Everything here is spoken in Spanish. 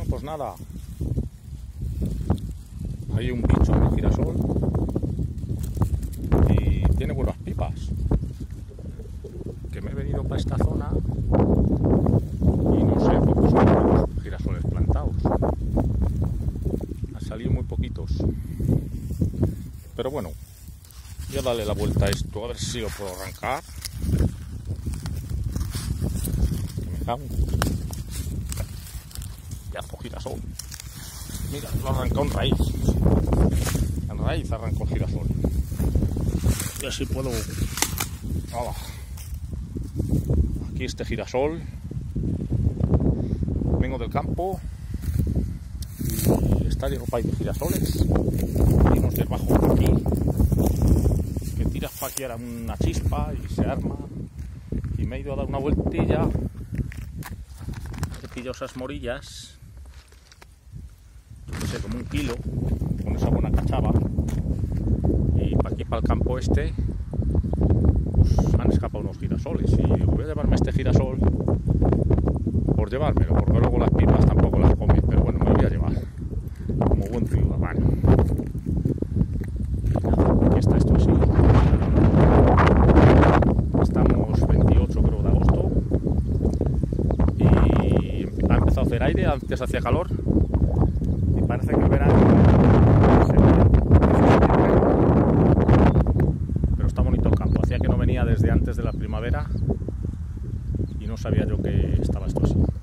Bueno, pues nada, hay un bicho de girasol y tiene buenas pipas, que me he venido para esta zona y no sé, pocos son los girasoles plantados, han salido muy poquitos, pero bueno, voy a darle la vuelta a esto, a ver si lo puedo arrancar. Que me cago. Pedazo girasol. Mira, lo arrancó en raíz. En raíz arrancó el girasol. Y así puedo. ¡Hala! Aquí este girasol. Vengo del campo y está lleno de girasoles. Hay unos debajo por aquí. Que tiras para aquí ahora una chispa y se arma. Y me he ido a dar una vueltilla. He pillado esas morillas. Yo que sé, como 1 kilo. Con esa buena cachava. Y para aquí, para el campo este, pues han escapado unos girasoles. Y digo, voy a llevarme este girasol por llevármelo, porque luego las pipas tampoco las come. Pero bueno, me lo voy a llevar. Como buen ciudadano. Aquí está esto así. Estamos 28 creo de agosto y ha empezado a hacer aire, antes hacía calor y parece que el verano se viene. Pero está bonito el campo, hacía que no venía desde antes de la primavera y no sabía yo que estaba esto así.